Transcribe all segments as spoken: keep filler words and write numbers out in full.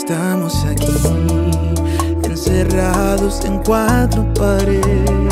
estamos aquí, encerrados en cuatro paredes.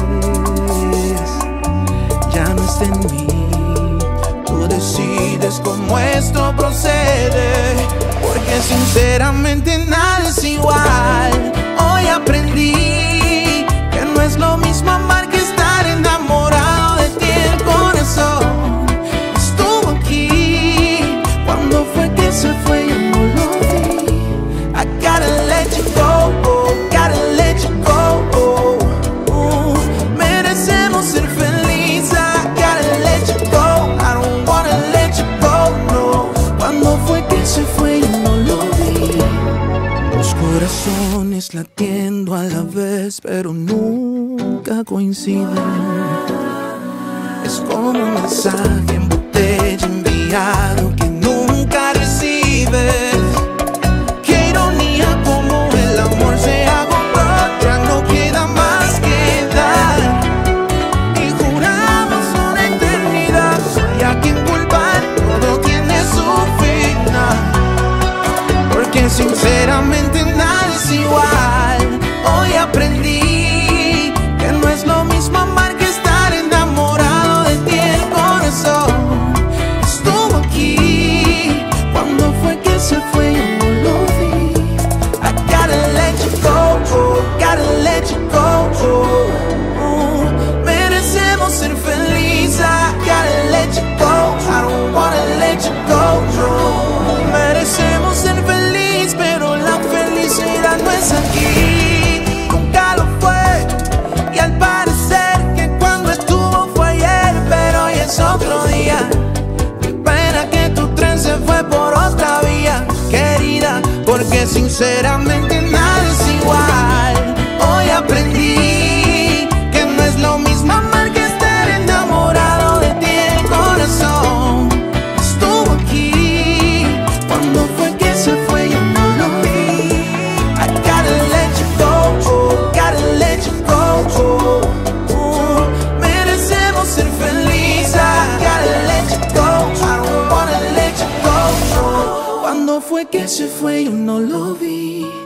Ya no está en mí, tú decides cómo esto procede, porque sinceramente nada es igual. Hoy aprendí que no es lo mismo amar que estar enamorado de ti. El corazón estuvo aquí cuando fue que se fue, yo no lo vi. I gotta let you go, oh, gotta let you go, oh, oh. Merecemos ser felices. I gotta let you go, I don't wanna let you go, no. Cuando fue que se fue, yo no lo vi. Los corazones latiendo a la vez, pero nunca coinciden. Es como un mensaje en botella enviado que nunca recibes. Qué ironía como el amor se agotó, ya no queda más que dar. Y juramos una eternidad, y a quien culpar, todo tiene su final. Porque sinceramente nada es igual. Hoy aprendí que no es lo mismo amar que estar enamorado de ti. El corazón estuvo aquí cuando fue que se fue, yo no lo vi. I gotta let you go, oh, gotta let you go, oh, oh. Merecemos ser felices. I gotta let you go, I don't wanna let you go, no. Merecemos ser felices, pero la felicidad no es aquí, nunca lo fue. Y al parecer que cuando estuvo fue ayer, pero hoy es otro día. Qué pena que tu tren se fue por otra vía, querida, porque sinceramente nada es igual. Hoy aprendí que no es lo mismo amar que estar enamorado de ti. El corazón estuvo aquí cuando fue que se fue, yo no lo vi. I gotta let you go, oh, gotta let you go, oh, oh. Merecemos ser felices. I gotta let you go, I don't wanna let you go, no. Cuando fue que se fue, yo no lo vi.